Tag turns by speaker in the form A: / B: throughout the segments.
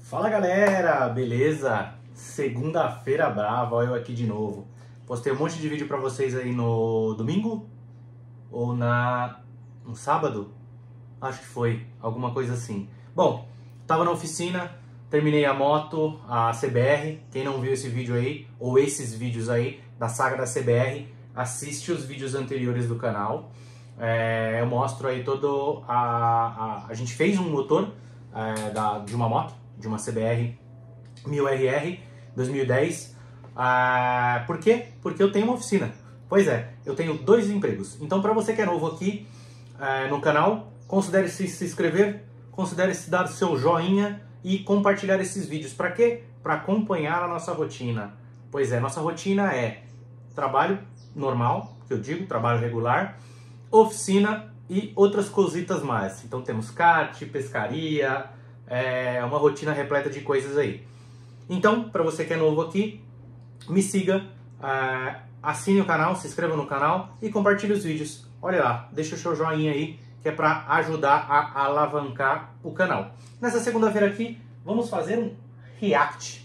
A: Fala galera, beleza? Segunda-feira brava, olha eu aqui de novo. Postei um monte de vídeo pra vocês aí no domingo ou no sábado? Acho que foi, alguma coisa assim. Bom, tava na oficina, terminei a moto, a CBR. Quem não viu esse vídeo aí, ou esses vídeos aí da saga da CBR, assiste os vídeos anteriores do canal. Eu mostro aí todo a gente fez um motor de uma moto, de uma CBR 1000RR 2010. Por quê? Porque eu tenho uma oficina. Pois é, eu tenho 2 empregos. Então, para você que é novo aqui no canal, considere se inscrever, considere se dar o seu joinha e compartilhar esses vídeos. Para quê? Para acompanhar a nossa rotina. Pois é, nossa rotina é trabalho normal, que eu digo, trabalho regular, oficina e outras cositas mais. Então temos kart, pescaria, uma rotina repleta de coisas aí. Então, para você que é novo aqui, me siga, assine o canal, se inscreva no canal e compartilhe os vídeos. Olha lá, deixa o seu joinha aí, que é para ajudar a alavancar o canal. Nessa segunda-feira aqui, vamos fazer um react.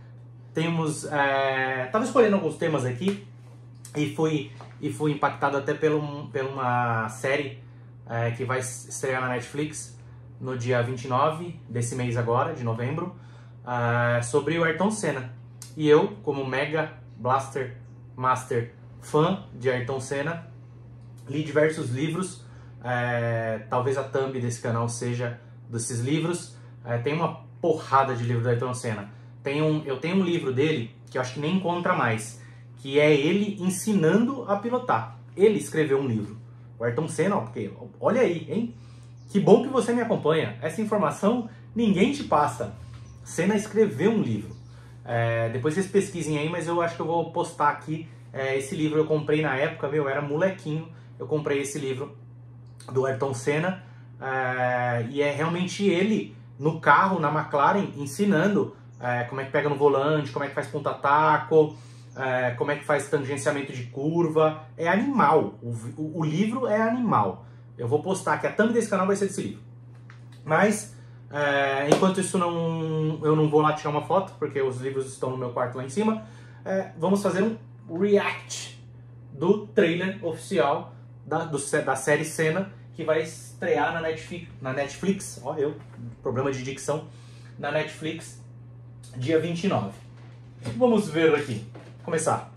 A: Tava escolhendo alguns temas aqui e fui impactado até por uma série que vai estrear na Netflix no dia 29 desse mês agora, de novembro, sobre o Ayrton Senna. E eu, como mega blaster master fã de Ayrton Senna, li diversos livros, talvez a thumb desse canal seja desses livros. Tem uma porrada de livros do Ayrton Senna. Eu tenho um livro dele que eu acho que nem encontra mais, que é ele ensinando a pilotar. Ele escreveu um livro. O Ayrton Senna, porque olha aí, hein? Que bom que você me acompanha. Essa informação ninguém te passa. Senna escreveu um livro. Depois vocês pesquisem aí, mas eu acho que eu vou postar aqui esse livro. Eu comprei na época, eu era molequinho. Eu comprei esse livro do Ayrton Senna. E é realmente ele no carro, na McLaren, ensinando como é que pega no volante, como é que faz ponta-taco, como é que faz tangenciamento de curva. É animal. O livro é animal. Eu vou postar aqui, a thumb desse canal vai ser desse livro. Mas, enquanto isso eu não vou lá tirar uma foto, porque os livros estão no meu quarto lá em cima, vamos fazer um react do trailer oficial da série Senna, que vai estrear na Netflix. Ó, problema de dicção. Na Netflix, dia 29. Vamos ver aqui. Começar.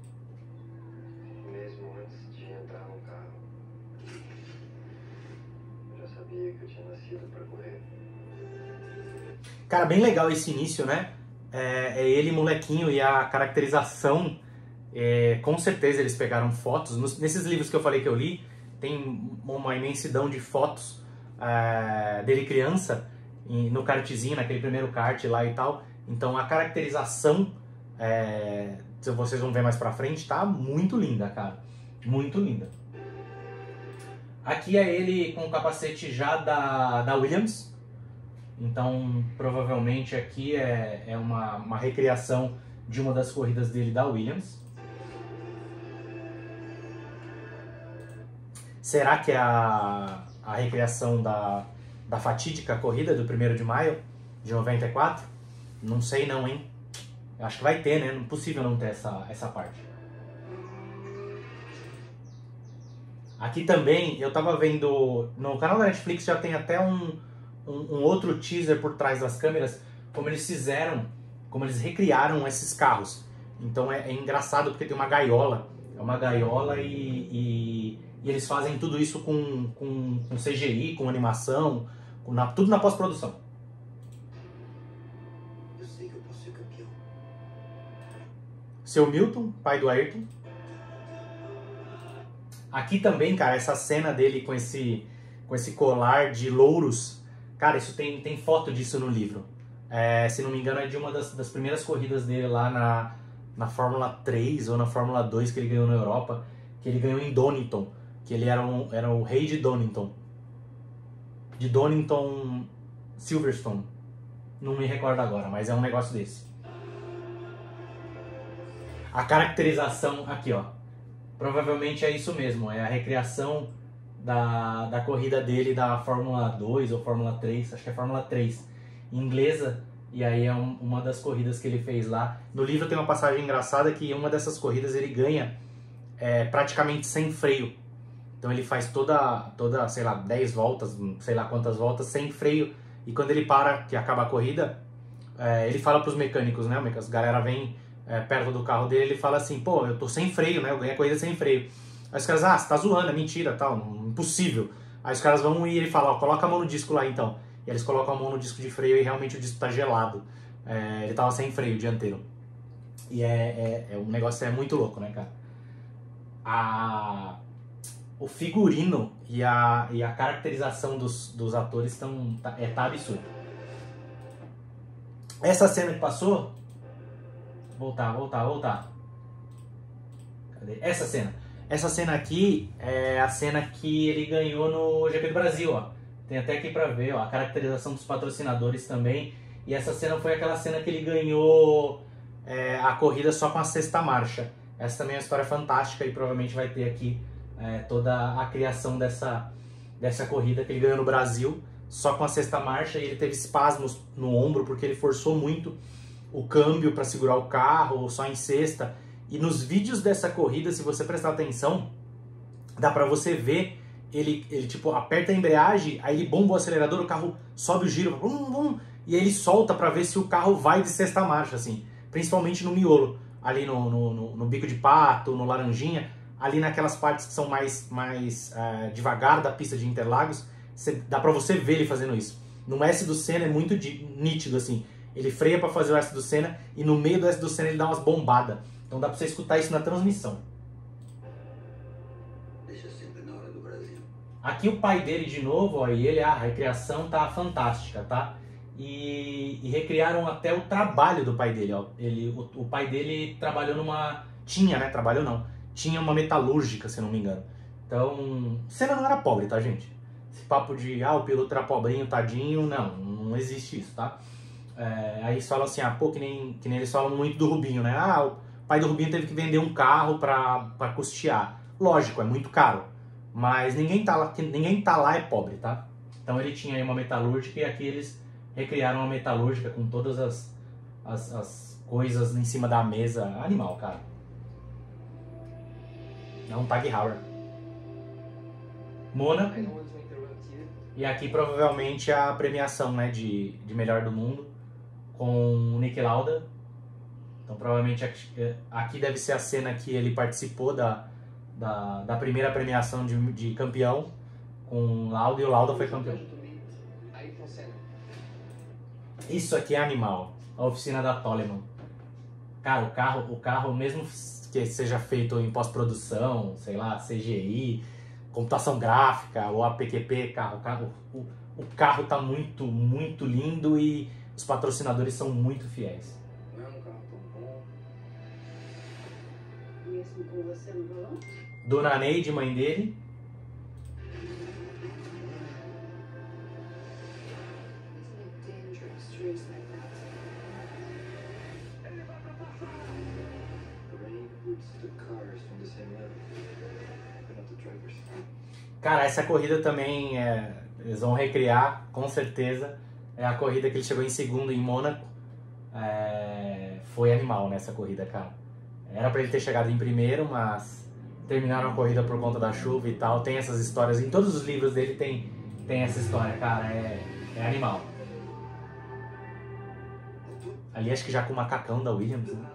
B: Mesmo antes de entrar no carro, eu já sabia que eu tinha nascido para correr.
A: Cara, bem legal esse início, né? É ele molequinho e a caracterização, com certeza eles pegaram fotos. Nesses livros que eu falei que eu li, tem uma imensidão de fotos dele criança, no kartzinho, naquele primeiro kart lá e tal. Então a caracterização, vocês vão ver mais pra frente, tá muito linda, cara. Muito linda. Aqui é ele com o capacete já da Williams. Então, provavelmente aqui é uma recriação de uma das corridas dele da Williams. Será que é a recriação da fatídica corrida do 1º de maio de 94? Não sei não, hein? Acho que vai ter, né? Não é possível não ter essa parte. Aqui também, eu tava vendo... No canal da Netflix já tem até um outro teaser por trás das câmeras, como eles recriaram esses carros. Então é engraçado porque tem uma gaiola. É uma gaiola e eles fazem tudo isso com CGI, com animação, tudo na pós-produção.
B: Eu sei que eu posso ser campeão.
A: Seu Milton, pai do Ayrton. Aqui também, cara, essa cena dele com esse colar de louros. Cara, isso tem foto disso no livro. Se não me engano, é de uma das primeiras corridas dele lá na Fórmula 3 ou na Fórmula 2 que ele ganhou na Europa. Que ele ganhou em Donington. Que ele era o rei de Donington. De Donington Silverstone. Não me recordo agora, mas é um negócio desse. A caracterização aqui, ó. Provavelmente é isso mesmo. É a recriação da corrida dele da Fórmula 2 ou Fórmula 3. Acho que é Fórmula 3. Inglesa, E aí é uma das corridas que ele fez lá. No livro tem uma passagem engraçada que uma dessas corridas ele ganha praticamente sem freio. Então ele faz toda, sei lá, 10 voltas, sei lá quantas voltas, sem freio. E quando ele para, que acaba a corrida, ele fala pros mecânicos, né? A galera vem perto do carro dele, ele fala assim, pô, eu tô sem freio, né? Eu ganhei a corrida sem freio. Aí os caras, você tá zoando, é mentira, tal, impossível. Aí os caras vão e ele fala, ó, coloca a mão no disco lá então. E eles colocam a mão no disco de freio e realmente o disco tá gelado. Ele tava sem freio dianteiro. E um negócio muito louco, né, cara? O figurino e a caracterização dos atores tá absurdo. Essa cena que passou... Voltar. Cadê? Essa cena. Essa cena aqui é a cena que ele ganhou no GP do Brasil, ó. Tem até aqui pra ver, ó, a caracterização dos patrocinadores também. E essa cena foi aquela cena que ele ganhou a corrida só com a sexta marcha. Essa também é uma história fantástica e provavelmente vai ter aqui toda a criação dessa corrida que ele ganhou no Brasil só com a sexta marcha. E ele teve espasmos no ombro porque ele forçou muito o câmbio para segurar o carro, só em sexta. E nos vídeos dessa corrida, se você prestar atenção, dá pra você ver ele tipo, aperta a embreagem, aí ele bomba o acelerador, o carro sobe o giro, e aí ele solta pra ver se o carro vai de sexta marcha, assim. Principalmente no miolo, ali no bico de pato, no laranjinha, ali naquelas partes que são mais devagar da pista de Interlagos, dá pra você ver ele fazendo isso. No S do Senna é muito nítido, assim. Ele freia pra fazer o S do Senna e no meio do S do Senna ele dá umas bombadas. Então dá pra você escutar isso na transmissão.
B: Deixa sempre na hora do Brasil.
A: Aqui o pai dele de novo, ó, e a recriação tá fantástica, tá? E recriaram até o trabalho do pai dele, ó. O pai dele trabalhou tinha uma metalúrgica, se não me engano. Então, Senna não era pobre, tá, gente? Esse papo de, o piloto era pobrinho, tadinho, não existe isso, tá? Aí eles falam assim, que nem eles falam muito do Rubinho, né? O pai do Rubinho teve que vender um carro pra custear. Lógico, é muito caro, mas ninguém tá lá é pobre, tá? Então ele tinha aí uma metalúrgica e aqui eles recriaram uma metalúrgica com todas as coisas em cima da mesa. Animal, cara. É um Tag Heuer. Mônaco. E aqui provavelmente a premiação, né, de melhor do mundo com o Niki Lauda. Então provavelmente aqui deve ser a cena que ele participou da primeira premiação de campeão com o Lauda, e o Lauda foi campeão. Isso aqui é animal. A oficina da Toleman. Cara, o carro mesmo que seja feito em pós-produção, sei lá, CGI, computação gráfica ou APQP, o carro tá muito, muito lindo e os patrocinadores são muito fiéis.
B: Não é um carro tão bom.
C: Mesmo com você no volante?
A: Dona Neide, mãe dele. Cara, essa corrida também eles vão recriar, com certeza. É a corrida que ele chegou em segundo em Mônaco. Foi animal nessa corrida, cara. Era pra ele ter chegado em primeiro, mas terminaram a corrida por conta da chuva e tal. Tem essas histórias, em todos os livros dele tem essa história, cara. É animal. Ali acho que já com o macacão da Williams, né?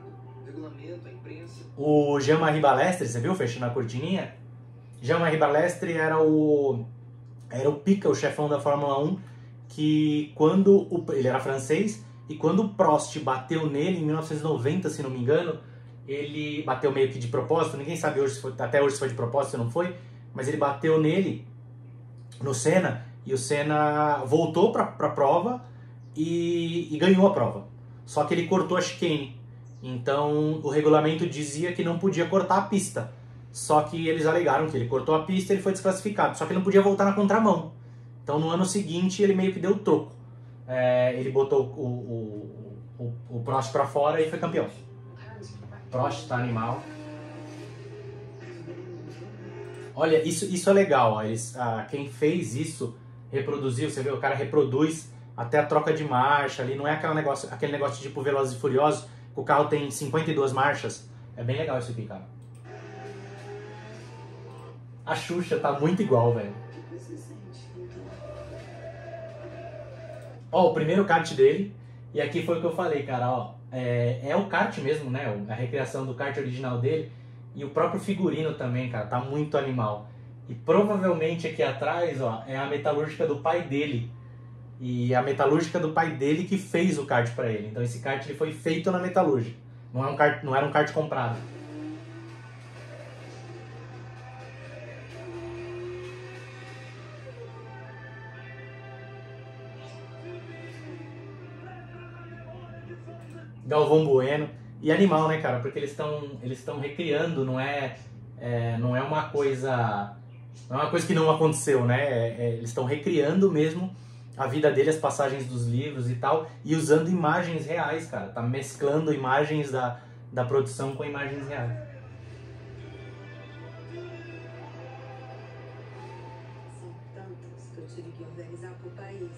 A: O Jean-Marie Balestre, você viu, fechando a cortininha? Jean-Marie Balestre era o pica, o chefão da Fórmula 1, que ele era francês, e quando o Prost bateu nele em 1990, se não me engano, ele bateu meio que de propósito, ninguém sabe até hoje se foi de propósito ou não foi, mas ele bateu nele, no Senna, e o Senna voltou pra prova e ganhou a prova. Só que ele cortou a chicane. Então o regulamento dizia que não podia cortar a pista. Só que eles alegaram que ele cortou a pista e ele foi desclassificado. Só que ele não podia voltar na contramão. Então no ano seguinte ele meio que deu troco. Ele botou o Prost pra fora e foi campeão. Prost tá animal. Olha, isso é legal. Quem fez isso reproduziu. Você vê, o cara reproduz até a troca de marcha ali, não é aquele negócio tipo Velozes e Furiosos, que o carro tem 52 marchas. É bem legal isso aqui, cara. A Xuxa tá muito igual, velho.
C: O que você sente, então?
A: Ó, o primeiro kart dele, e aqui foi o que eu falei, cara, ó, é o kart mesmo, né, a recriação do kart original dele, e o próprio figurino também, cara, tá muito animal. E provavelmente aqui atrás, ó, é a metalúrgica do pai dele, e a metalúrgica do pai dele que fez o kart pra ele. Então esse kart ele foi feito na metalúrgica, não era um kart comprado. Galvão Bueno. E animal, né, cara? Porque eles estão recriando, não é uma coisa. Não é uma coisa que não aconteceu, né? Eles estão recriando mesmo a vida dele, as passagens dos livros e tal, e usando imagens reais, cara. Tá mesclando imagens da produção com imagens reais.
C: São tantas que eu tive que organizar pro país.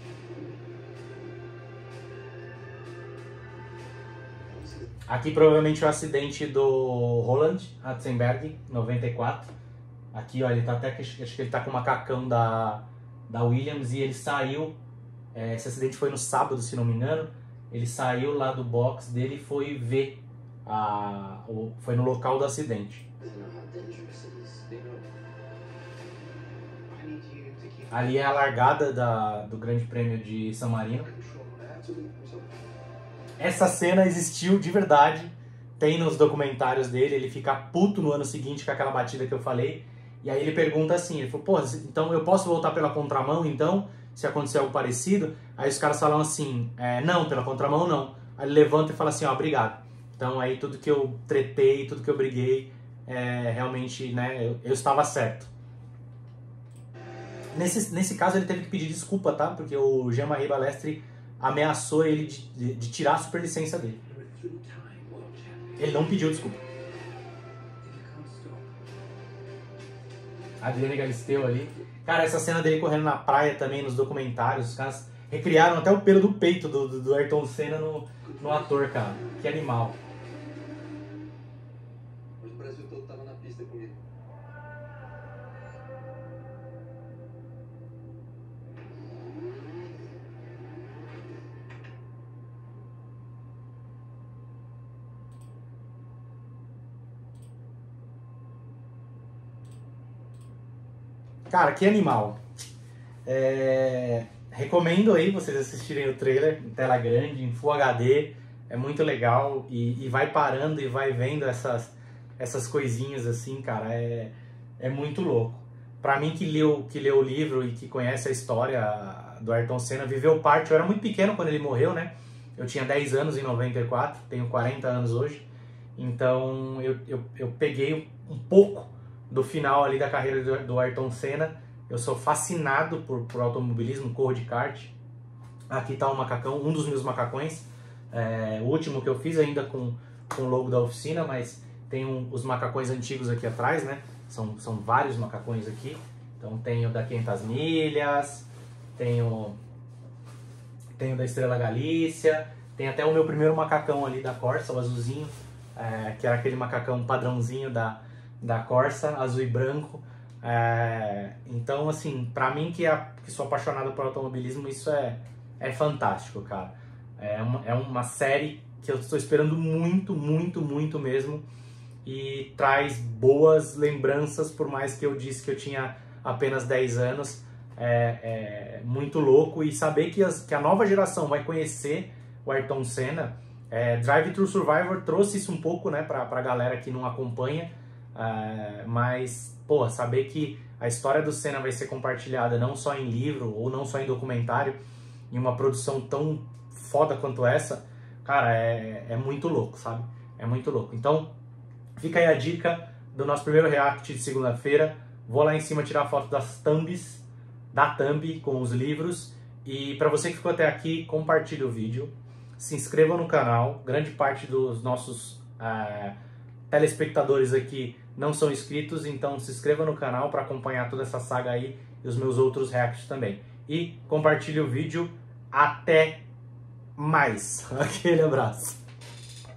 A: Aqui provavelmente o acidente do Roland Ratzenberger, 94. Aqui, ó, ele tá até, acho que ele tá com o macacão da Williams e ele saiu, esse acidente foi no sábado, se não me engano, ele saiu lá do box dele e foi ver, foi no local do acidente. Ali é a largada do Grande Prêmio de San Marino. Essa cena existiu de verdade, tem nos documentários dele, ele fica puto no ano seguinte com aquela batida que eu falei, e aí ele pergunta assim, ele falou, pô, então eu posso voltar pela contramão então, se acontecer algo parecido? Aí os caras falam assim, não, pela contramão não. Aí ele levanta e fala assim, ó, obrigado. Então aí tudo que eu tretei, tudo que eu briguei, realmente, né, eu estava certo. Nesse caso ele teve que pedir desculpa, tá? Porque o Jean-Marie Balestre ameaçou ele de tirar a superlicença dele. Ele não pediu desculpa. Adriane Galisteu ali. Cara, essa cena dele correndo na praia também, nos documentários, os caras recriaram até o pelo do peito do Ayrton Senna no ator, cara. Que animal.
B: Hoje o Brasil todo tava na pista comigo.
A: Cara, que animal. Recomendo aí vocês assistirem o trailer em tela grande, em Full HD. É muito legal e vai parando e vai vendo essas coisinhas assim, cara. É muito louco. Pra mim que leu o livro e que conhece a história do Ayrton Senna, viveu parte. Eu era muito pequeno quando ele morreu, né? Eu tinha 10 anos em 94, tenho 40 anos hoje. Então eu peguei um pouco do final ali da carreira do Ayrton Senna. Eu sou fascinado por automobilismo, corro de kart. Aqui tá um macacão, um dos meus macacões. O último que eu fiz ainda com o logo da oficina, mas tem os macacões antigos aqui atrás, né? São vários macacões aqui. Então tem o da 500 milhas, tem o da Estrela Galícia, tem até o meu primeiro macacão ali da Corsa, o azulzinho, que era aquele macacão padrãozinho da Corsa, azul e branco. Então, assim, pra mim que sou apaixonado por automobilismo, isso é fantástico, cara. É uma série que eu estou esperando muito, muito, muito mesmo, e traz boas lembranças, por mais que eu disse que eu tinha apenas 10 anos. Muito louco, e saber que a nova geração vai conhecer o Ayrton Senna. Drive Thru Survivor trouxe isso um pouco, né, pra galera que não acompanha. Mas, pô, saber que a história do Senna vai ser compartilhada não só em livro ou não só em documentário, em uma produção tão foda quanto essa, cara, é muito louco, sabe? É muito louco. Então, fica aí a dica do nosso primeiro react de segunda-feira. Vou lá em cima tirar foto das thumbs, da thumb com os livros. E para você que ficou até aqui, compartilhe o vídeo, se inscreva no canal. Grande parte dos nossos telespectadores aqui não são inscritos, então se inscreva no canal para acompanhar toda essa saga aí e os meus outros reacts também. E compartilhe o vídeo. Até mais. Aquele abraço.